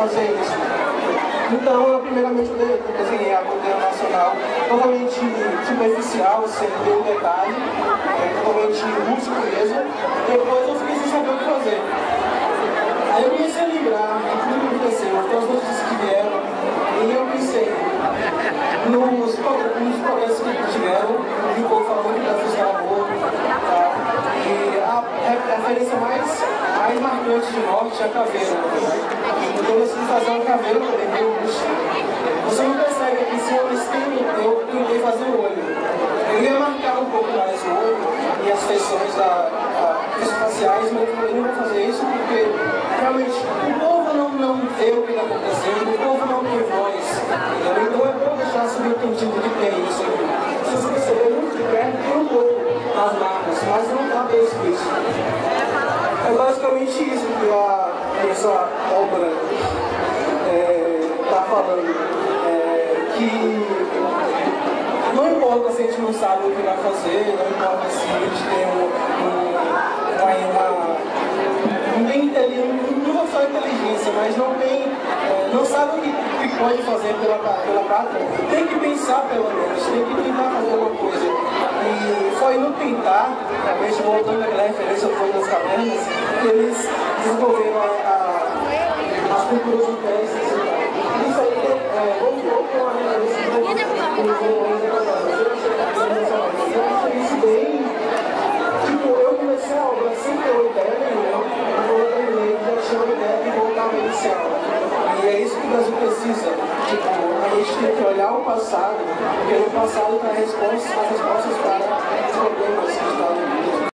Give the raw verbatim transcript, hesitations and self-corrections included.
fazer isso. Então, primeiramente eu desenhei a bandeira nacional totalmente superficial, sem nenhum detalhe, é, totalmente rústico mesmo. Depois eu fiquei sem saber o que fazer. Aí eu comecei a lembrar de tudo que aconteceu, todas as notícias que vieram, e eu pensei nos, nos progressos que tiveram, de um pouco falando que o Brasil estava morto, tá? E a referência mais, mais marcante de morte é a caveira. Então eu decidi fazer uma caveira também, meio luxo. Você não percebe aqui, se eu eu tentei fazer o olho. Eu ia marcar um pouco mais o olho e as feições da, da, faciais, mas eu não vou fazer isso porque realmente o povo não, não vê o que está acontecendo, o povo não tem voz. Entendeu? Então é bom deixar subentendido que tem isso aqui. Se você perceber muito de perto, tem um pouco nas marcas, mas não está bem explícito. É basicamente isso que a, essa obra está é, falando. É, que não importa se a gente não sabe o que vai fazer, não importa se a gente tem um, um, uma, não tem inteligência, não vou falar inteligência, mas não tem, é, não sabe o que, que pode fazer pela, pela pátria, tem que pensar pelo menos, tem que tentar fazer alguma coisa. E foi no tentar, talvez voltando àquela referência do Fogo das Cavernas, que eles desenvolveram a, a, as culturas intensas e tal. Isso aí é, vamos ver uma referência do eu achei isso bem. Tipo, eu comecei a obra sem ter uma ideia nenhuma, e quando eu terminei, já tinha uma ideia de voltar ao inicial. E é isso que o Brasil precisa. Tipo, a gente tem que olhar o passado, porque no passado está as respostas para os problemas que estão no mundo.